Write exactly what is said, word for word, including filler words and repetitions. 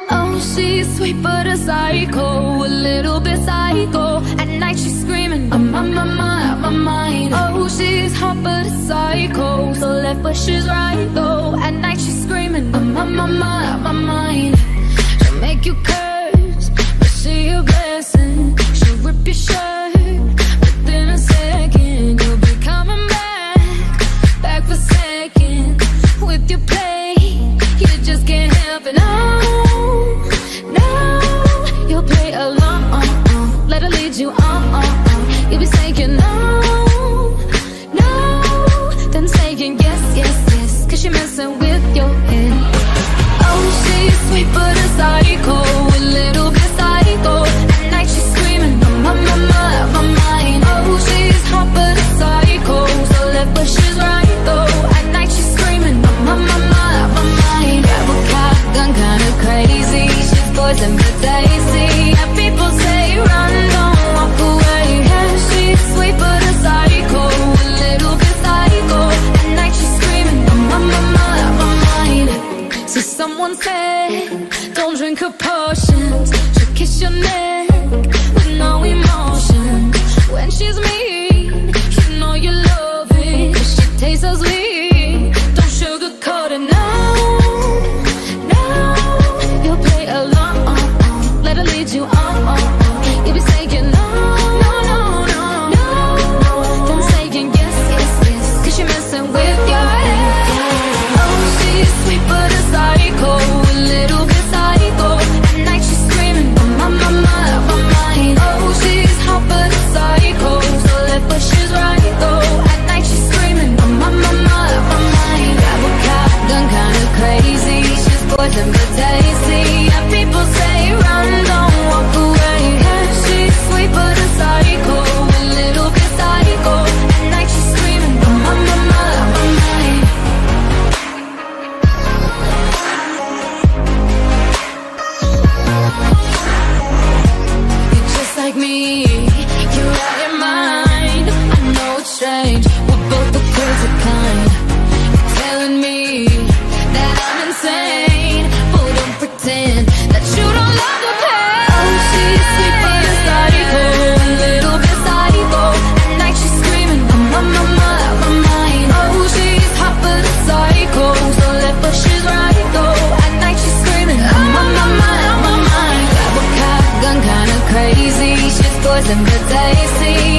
Oh, she's sweet but a psycho, a little bit psycho. At night she's screaming, I'm on my mind, my mind. Oh, she's hot but a psycho, so left but she's right though. At night she's screaming, I'm on my mind, my mind. She'll make you curse, but she a blessing. She'll rip your shirt within a second. You'll be coming back, back for second. With your play, you just can't help it. No, no, you'll play along. Let her lead you on. You'll be saying no, no, then saying yes, yes, yes, cause you're messing with your head. Oh, she's sweet but a psycho, a little bit psycho. At night she's screaming, I'm on my mind, my mind. Oh, she's hot but a psycho, so left but she's right though. At night she's screaming, I'm on my mind, my mind. Grab a cop gun, kinda crazy. She's poison but tasty. Yeah, people say run, don't walk away. Yeah, she's sweet but a psycho, a little bit psycho. At night she's screaming, I'm on my mind, my mind. So someone said, don't drink her potions. She'll kiss your neck with no emotion. When she's mean, you know you love it, cause she tastes so sweet. Don't sugarcoat it, no, no. You'll play along, let her lead you on. You'll be saying no, no, no, no, no, then saying yes, yes, yes, cause you're messing with your head. Oh, she's sweet but a psycho, a little bit psycho. At night she's screaming, I'm on my mind, my mind. Oh, she's hot but a psycho, so left but she's right though. At night she's screaming, I'm on my mind, my mind. Grab a cop gun, kinda crazy. She's poison but tasty. Yeah, people say run, don't walk away. Yeah, she's sweet but a psycho, a little bit psycho. At night she's screaming, I'm on my mind, my mind. You're just like me, you're out your mind. I know it's strange, we're both the crazy kind. You're telling me that I'm insane, but don't pretend that you don't love the pain. Oh, she's sweet but a psycho, a little bit psycho. At night she's screaming, I'm on my mind, my mind. Oh, she's hot but a psycho, so left but she's right though. At night she's screaming, I'm on my mind, my mind. Grab a cop gun, kinda crazy. She's poison but tasty.